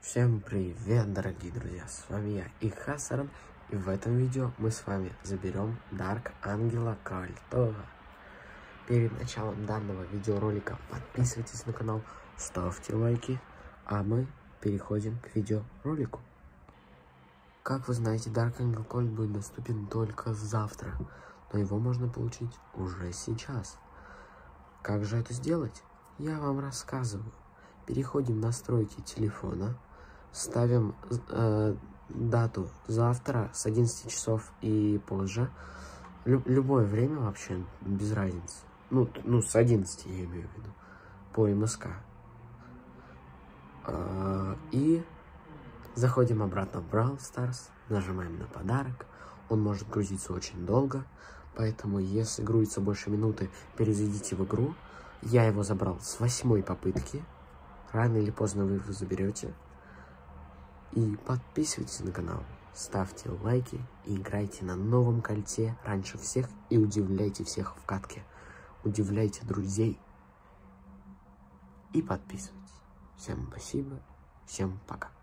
Всем привет, дорогие друзья, с вами я, Ихасаран, и в этом видео мы с вами заберем Дарк Ангела Кольтова. Перед началом данного видеоролика подписывайтесь на канал, ставьте лайки, а мы переходим к видеоролику. Как вы знаете, Дарк Ангел Кольт будет доступен только завтра, но его можно получить уже сейчас. Как же это сделать? Я вам рассказываю. Переходим в настройки телефона, ставим дату завтра с 11 часов и позже. Любое время вообще, без разницы. Ну, с 11 я имею в виду, по МСК. И заходим обратно в Brawl Stars, нажимаем на подарок. Он может грузиться очень долго, поэтому если грузится больше минуты, перезайдите в игру. Я его забрал с 8-й попытки. Рано или поздно вы его заберете. И подписывайтесь на канал, ставьте лайки и играйте на новом кольте раньше всех и удивляйте всех в катке. Удивляйте друзей и подписывайтесь. Всем спасибо, всем пока.